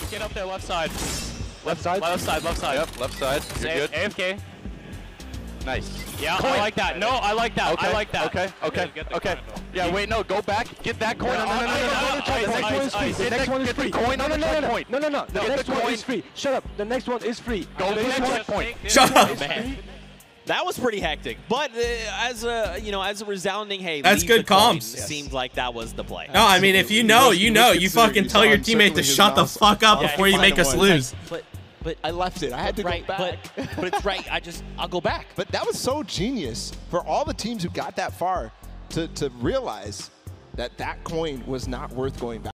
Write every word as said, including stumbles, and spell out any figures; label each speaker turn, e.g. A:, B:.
A: Get up there, left side.
B: Left side?
A: Left side, left side.
C: Yep, left side. You're good.
A: A F K.
C: Nice.
A: Yeah,
C: Coin.
A: I like that. No, I like that.
C: Okay,
A: I like that.
C: okay, okay, okay. Yeah, wait, no, go back. Get that coin.
B: No, no, no, no, no, no, no,
A: Ice,
B: the next one is
A: ice,
B: free.
A: ice.
B: The
C: Get
B: next
C: the-
B: one is
C: get the
B: free.
C: coin
B: No,
C: on
B: no,
C: the
B: no, no, no,
C: checkpoint.
B: no, no, no. The
C: Get
B: next
C: the
B: one
C: coin.
B: is free. Shut up. The next one is free.
C: Go
B: The
C: for
B: next
C: the
B: one-
C: checkpoint.
D: Shut up.
B: is
E: Man.
B: free.
E: That was pretty hectic, but uh, as a you know, as a resounding hey,
D: That's
E: leave
D: good
E: the coin,
D: comms.
E: It seemed like that was the play.
D: No, I mean, if you know, you know. You fucking tell your teammate to shut the fuck up
E: Yeah,
D: before you make us lose.
E: But but
F: I left it. I had to
E: right,
F: go back.
E: but but it's right. I just I'll go back.
F: But that was so genius for all the teams who got that far to, to realize that that coin was not worth going back.